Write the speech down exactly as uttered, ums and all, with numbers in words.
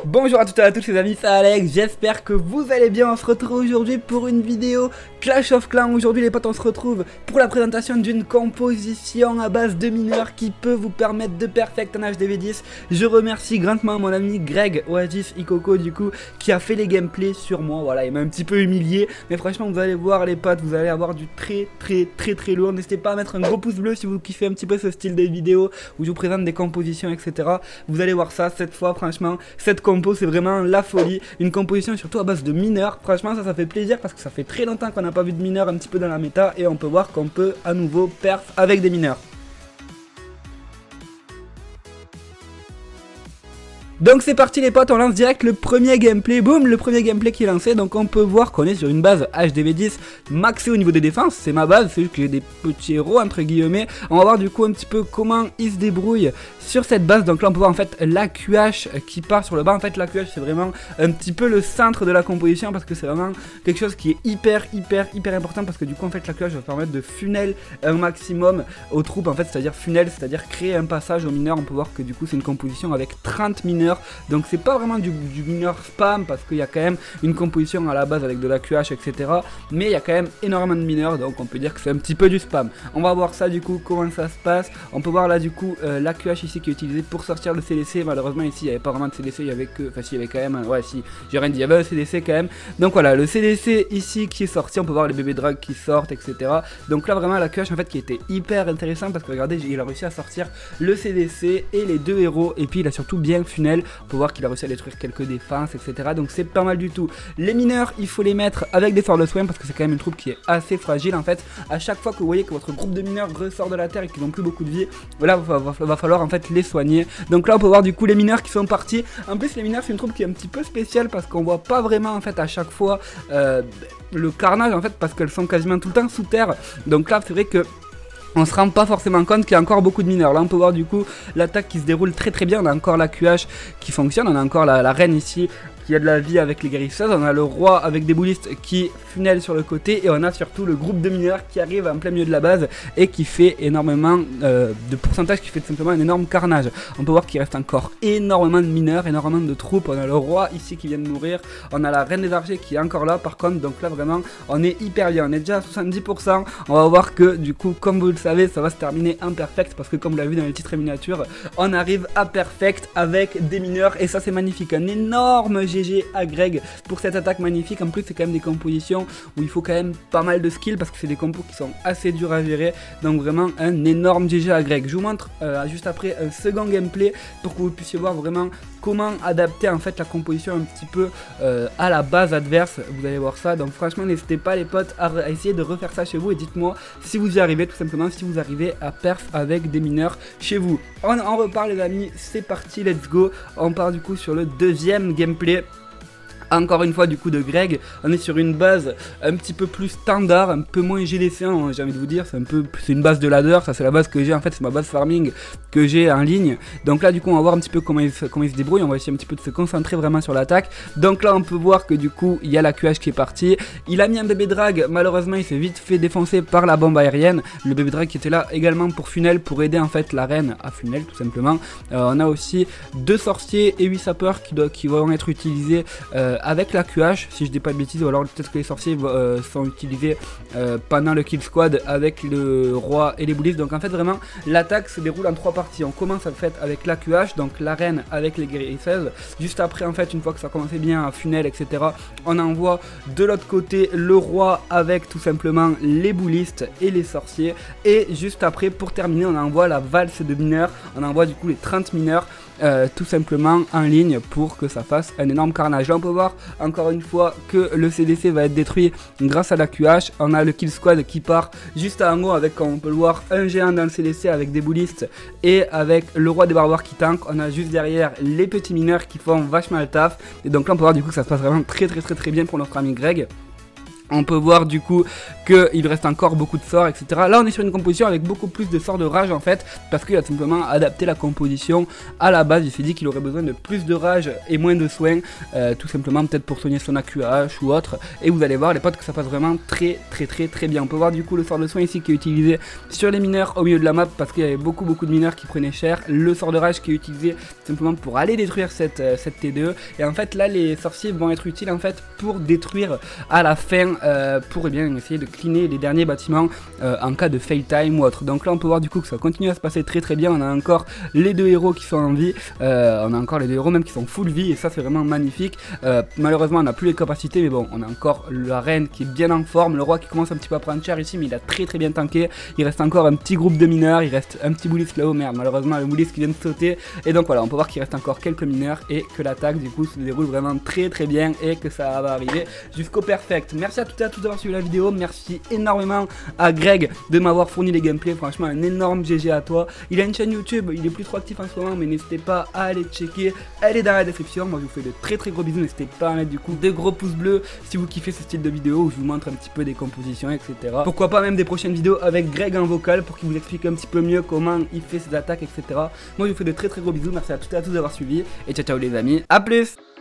Bonjour à toutes et à tous les amis, c'est Alex, j'espère que vous allez bien. On se retrouve aujourd'hui pour une vidéo Clash of Clans. Aujourd'hui les potes, on se retrouve pour la présentation d'une composition à base de mineurs qui peut vous permettre de perfect en H D V dix. Je remercie grandement mon ami Greg Oasis Ikoko du coup qui a fait les gameplays sur moi. Voilà, il m'a un petit peu humilié, mais franchement vous allez voir les potes, vous allez avoir du très très très très lourd. N'hésitez pas à mettre un gros pouce bleu si vous kiffez un petit peu ce style de vidéo où je vous présente des compositions etc. Vous allez voir ça cette fois, franchement cette compo c'est vraiment la folie, une composition surtout à base de mineurs. Franchement ça ça fait plaisir parce que ça fait très longtemps qu'on n'a pas vu de mineurs un petit peu dans la méta et on peut voir qu'on peut à nouveau perf avec des mineurs. Donc c'est parti les potes, on lance direct le premier gameplay, boum, le premier gameplay qui est lancé. Donc on peut voir qu'on est sur une base H D V dix maxée au niveau des défenses, c'est ma base, c'est juste que j'ai des petits héros entre guillemets. On va voir du coup un petit peu comment ils se débrouillent sur cette base. Donc là on peut voir en fait la Q H qui part sur le bas. En fait la Q H c'est vraiment un petit peu le centre de la composition parce que c'est vraiment quelque chose qui est hyper hyper hyper important parce que du coup en fait la Q H va permettre de funnel un maximum aux troupes en fait, c'est à dire funnel, c'est à dire créer un passage aux mineurs. On peut voir que du coup c'est une composition avec trente mineurs. Donc c'est pas vraiment du, du mineur spam parce qu'il y a quand même une composition à la base avec de la Q H etc. Mais il y a quand même énormément de mineurs, donc on peut dire que c'est un petit peu du spam. On va voir ça du coup, comment ça se passe. On peut voir là du coup euh, la Q H ici qui est utilisée pour sortir le C D C. Malheureusement ici il n'y avait pas vraiment de C D C, il y avait que... Enfin si, il y avait quand même... Ouais si, j'ai rien dit, il y avait un C D C quand même. Donc voilà, le C D C ici qui est sorti, on peut voir les bébés drag qui sortent etc. Donc là vraiment la Q H en fait qui était hyper intéressant parce que regardez, il a réussi à sortir le C D C et les deux héros. Et puis il a surtout bien funnel. On peut voir qu'il a réussi à détruire quelques défenses etc. Donc c'est pas mal du tout. Les mineurs il faut les mettre avec des sorts de soin parce que c'est quand même une troupe qui est assez fragile en fait. À chaque fois que vous voyez que votre groupe de mineurs ressort de la terre et qu'ils n'ont plus beaucoup de vie, voilà, va, va, va falloir en fait les soigner. Donc là on peut voir du coup les mineurs qui sont partis. En plus les mineurs c'est une troupe qui est un petit peu spéciale parce qu'on voit pas vraiment en fait à chaque fois euh, le carnage en fait parce qu'elles sont quasiment tout le temps sous terre. Donc là c'est vrai que on se rend pas forcément compte qu'il y a encore beaucoup de mineurs. Là on peut voir du coup l'attaque qui se déroule très très bien. On a encore la Q H qui fonctionne, on a encore la, la reine ici qui a de la vie avec les guérisseuses, on a le roi avec des boulistes qui funnel sur le côté et on a surtout le groupe de mineurs qui arrive en plein milieu de la base et qui fait énormément euh, de pourcentage, qui fait tout simplement un énorme carnage. On peut voir qu'il reste encore énormément de mineurs, énormément de troupes. On a le roi ici qui vient de mourir, on a la reine des archers qui est encore là par contre. Donc là vraiment on est hyper bien, on est déjà à soixante-dix pour cent. On va voir que du coup comme vous le savez ça va se terminer en perfect parce que comme vous l'avez vu dans les titres et miniatures on arrive à perfect avec des mineurs et ça c'est magnifique. Un énorme G G à Greg pour cette attaque magnifique. En plus c'est quand même des compositions où il faut quand même pas mal de skill parce que c'est des compos qui sont assez durs à gérer. Donc vraiment un énorme G G à Greg. Je vous montre euh, juste après un second gameplay pour que vous puissiez voir vraiment comment adapter en fait la composition un petit peu euh, à la base adverse. Vous allez voir ça. Donc franchement n'hésitez pas les potes à, à essayer de refaire ça chez vous et dites-moi si vous y arrivez, tout simplement si vous arrivez à perf avec des mineurs chez vous. On en repart les amis, c'est parti, let's go. On part du coup sur le deuxième gameplay. Encore une fois du coup de Greg, on est sur une base un petit peu plus standard, un peu moins G D C, hein, j'ai envie de vous dire, c'est un peu, c'est une base de ladder, ça c'est la base que j'ai en fait, c'est ma base farming que j'ai en ligne. Donc là du coup on va voir un petit peu comment il, comment il se débrouille, on va essayer un petit peu de se concentrer vraiment sur l'attaque. Donc là on peut voir que du coup il y a la Q H qui est partie, il a mis un bébé drag, malheureusement il s'est vite fait défoncer par la bombe aérienne. Le bébé drag qui était là également pour funnel, pour aider en fait la reine à funnel tout simplement. Euh, on a aussi deux sorciers et huit sapeurs qui, doivent, qui vont être utilisés euh, avec la Q H si je dis pas de bêtises, ou alors peut-être que les sorciers euh, sont utilisés euh, pendant le kill squad avec le roi et les boulistes. Donc en fait vraiment l'attaque se déroule en trois parties. On commence en fait avec la Q H, donc la reine avec les guérisseuses. Juste après en fait une fois que ça a commencé bien à funnel etc, on envoie de l'autre côté le roi avec tout simplement les boulistes et les sorciers. Et juste après pour terminer on envoie la valse de mineurs, on envoie du coup les trente mineurs Euh, tout simplement en ligne pour que ça fasse un énorme carnage. Là on peut voir encore une fois que le C D C va être détruit grâce à la Q H. On a le kill squad qui part juste en haut avec, comme on peut le voir, un géant dans le C D C avec des boulistes et avec le roi des barbares qui tank. On a juste derrière les petits mineurs qui font vachement le taf et donc là on peut voir du coup que ça se passe vraiment très très très très bien pour notre ami Greg. On peut voir du coup qu'il reste encore beaucoup de sorts, et cetera. Là on est sur une composition avec beaucoup plus de sorts de rage en fait, parce qu'il a simplement adapté la composition à la base. Il s'est dit qu'il aurait besoin de plus de rage et moins de soins, euh, tout simplement peut-être pour soigner son A Q H ou autre. Et vous allez voir les potes que ça passe vraiment très très très très bien. On peut voir du coup le sort de soin ici qui est utilisé sur les mineurs au milieu de la map, parce qu'il y avait beaucoup beaucoup de mineurs qui prenaient cher. Le sort de rage qui est utilisé simplement pour aller détruire cette, euh, cette T deux. Et en fait là les sorciers vont être utiles en fait pour détruire à la fin, Euh, pour eh bien, essayer de cleaner les derniers bâtiments euh, en cas de fail time ou autre. Donc là on peut voir du coup que ça continue à se passer très très bien. On a encore les deux héros qui sont en vie, euh, on a encore les deux héros même qui sont full vie, et ça c'est vraiment magnifique. euh, Malheureusement on n'a plus les capacités, mais bon on a encore la reine qui est bien en forme, le roi qui commence un petit peu à prendre cher ici, mais il a très très bien tanké. Il reste encore un petit groupe de mineurs, il reste un petit boulis là-haut, merde malheureusement le boulis qui vient de sauter. Et donc voilà, on peut voir qu'il reste encore quelques mineurs et que l'attaque du coup se déroule vraiment très très bien et que ça va arriver jusqu'au perfect. Merci à toutes et à tous d'avoir suivi la vidéo, merci énormément à Greg de m'avoir fourni les gameplays, franchement un énorme G G à toi. Il a une chaîne YouTube, il est plus trop actif en ce moment, mais n'hésitez pas à aller checker, elle est dans la description. Moi je vous fais de très très gros bisous, n'hésitez pas à mettre du coup de gros pouces bleus si vous kiffez ce style de vidéo où je vous montre un petit peu des compositions, et cetera. Pourquoi pas même des prochaines vidéos avec Greg en vocal pour qu'il vous explique un petit peu mieux comment il fait ses attaques, et cetera. Moi je vous fais de très très gros bisous, merci à toutes et à tous d'avoir suivi, et ciao ciao les amis, à plus.